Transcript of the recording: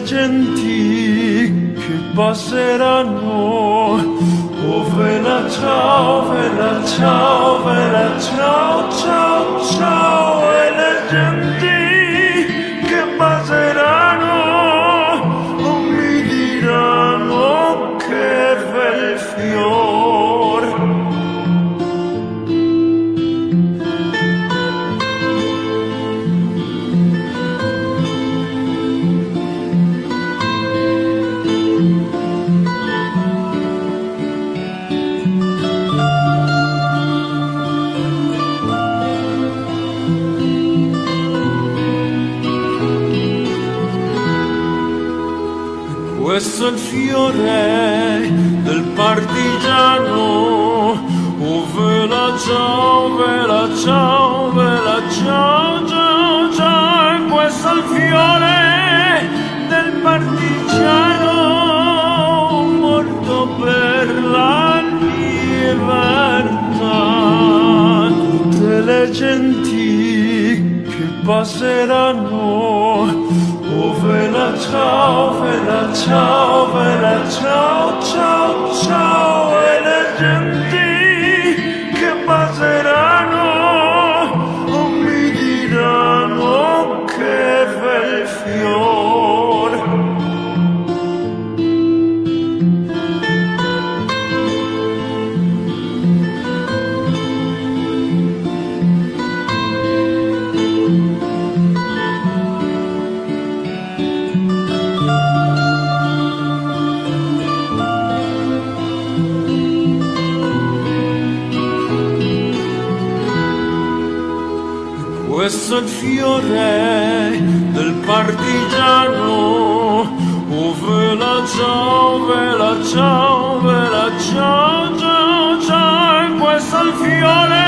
genti che passeranno. Oh vela ciao, vela ciao, vela ciao, ciao, ciao. E le genti che passeranno mi diranno che bel fior. Questo è il fiore del partigiano. Oh vela ciao, vela ciao, vela ciao, ciao, ciao. E questo è il fiore del partigiano morto per la libertà. Tutte le genti che passeranno. Oh vela ciao, vela ciao, vela ciao, ciao, ciao. E le genti che passeranno mi diranno che bel fior. Questo è il fiore del partigiano. Oh vela ciao, vela ciao, vela ciao, ciao, ciao. E questo è il fiore